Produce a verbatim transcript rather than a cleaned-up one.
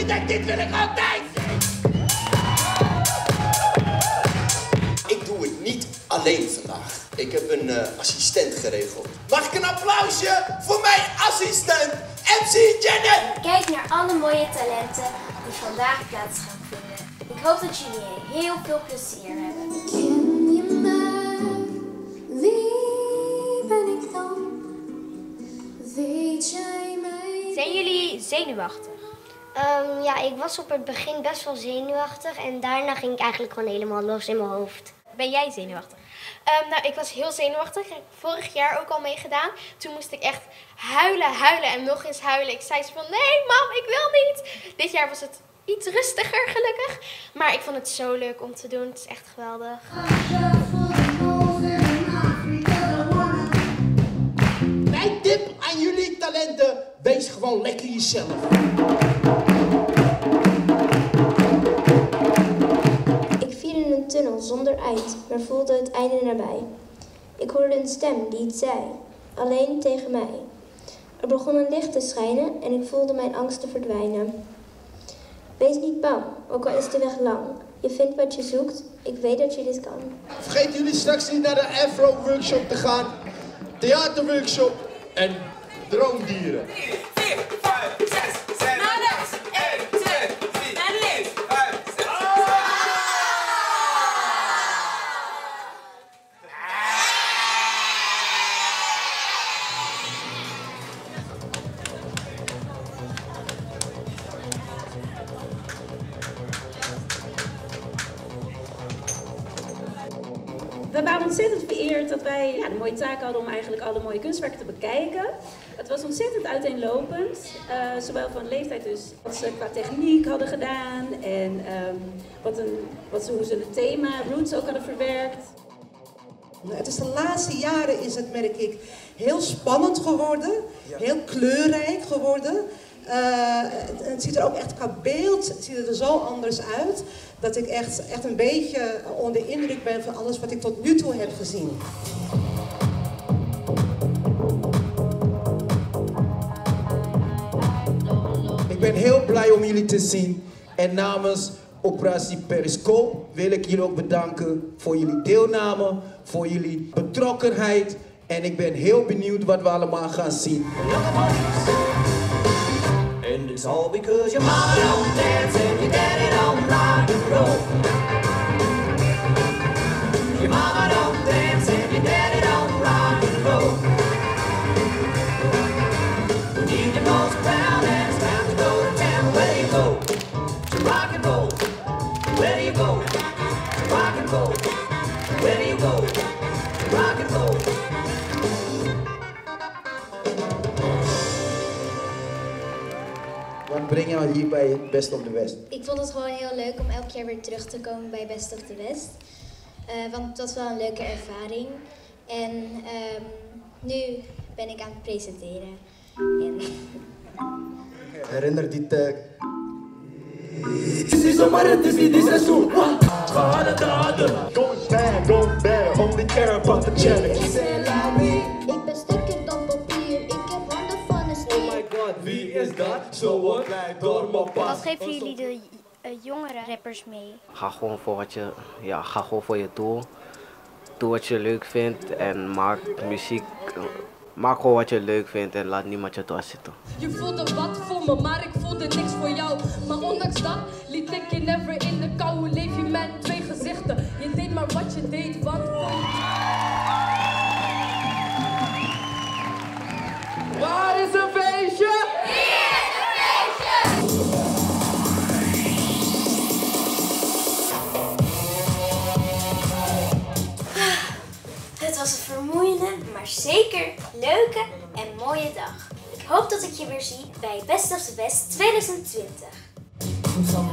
denkt, dit wil ik altijd zien. Ik doe het niet alleen vandaag. Ik heb een uh, assistent geregeld. Mag ik een applausje voor mijn assistent, M C Janet? Kijk naar alle mooie talenten die vandaag plaats gaan vinden. Ik hoop dat jullie heel veel plezier hebben. Ken je mij? Wie ben ik dan? Weet jij mij? Zijn jullie zenuwachtig? Um, ja, ik was op het begin best wel zenuwachtig en daarna ging ik eigenlijk gewoon helemaal los in mijn hoofd. Ben jij zenuwachtig? Um, nou, ik was heel zenuwachtig. Ik heb vorig jaar ook al meegedaan. Toen moest ik echt huilen, huilen en nog eens huilen. Ik zei van, nee mam, ik wil niet. Dit jaar was het iets rustiger gelukkig. Maar ik vond het zo leuk om te doen. Het is echt geweldig. Mijn tip aan jullie talenten, wees gewoon lekker jezelf. Ik viel in een tunnel zonder eind, maar voelde het einde nabij. Ik hoorde een stem die iets zei, alleen tegen mij. Er begon een licht te schijnen en ik voelde mijn angsten verdwijnen. Wees niet bang, ook al is de weg lang. Je vindt wat je zoekt, ik weet dat je dit kan. Vergeet jullie straks niet naar de Afro-workshop te gaan. Theaterworkshop en droomdieren. vier, vijf, zes, zeven, naar links. één, twee, drie, naar links. vijf, zes. We waren ontzettend vereerd dat wij ja, de mooie taak hadden om eigenlijk alle mooie kunstwerken te bekijken. Het was ontzettend uiteenlopend, uh, zowel van leeftijd dus wat ze qua techniek hadden gedaan en um, wat een, wat ze, hoe ze het thema, roots ook hadden verwerkt. Het is de laatste jaren is het, merk ik, heel spannend geworden, heel kleurrijk geworden. Uh, het, het ziet er ook echt qua beeld ziet het er zo anders uit, dat ik echt, echt een beetje onder de indruk ben van alles wat ik tot nu toe heb gezien. Ik ben heel blij om jullie te zien en namens Operatie Periscope wil ik jullie ook bedanken voor jullie deelname, voor jullie betrokkenheid en ik ben heel benieuwd wat we allemaal gaan zien. And it's all because your mama don't dance and your daddy don't rock and roll. Your mama don't dance and your daddy don't rock and roll. We need your nose around and it's time to go to town. Where do you go? To rock and roll. Where do you go? To rock and roll. Where do you go? To rock and roll. Wat breng jou hier bij Best of the West? Ik vond het gewoon heel leuk om elk jaar weer terug te komen bij Best of the West. Uh, want dat was wel een leuke ervaring. En um, nu ben ik aan het presenteren. En... Herinner die tijd. Het is zomaar, het is niet, dit is seizoen. Harde daden. Going bad, going bad, only care about the check. Ik ben sterker dan papier, ik heb handen van een stier. Oh my god, wie is dat? Zo wordt blij door mijn pas. Wat geven jullie de uh, jongere rappers mee? Ga gewoon voor wat je, ja, ga gewoon voor je doel. Doe wat je leuk vindt en maak muziek. Maak gewoon wat je leuk vindt en laat niemand je doorzitten. Je voelde wat voor me, maar ik voelde niks voor jou. Maar ondanks dat liet ik je never in de kou. Hoe leef je met twee gezichten? Je deed maar wat je deed, want... Waar is een feestje? Hier is een feestje! Het was een vermoeiende, maar zeker leuke en mooie dag. Ik hoop dat ik je weer zie bij Best of the West twintig twintig.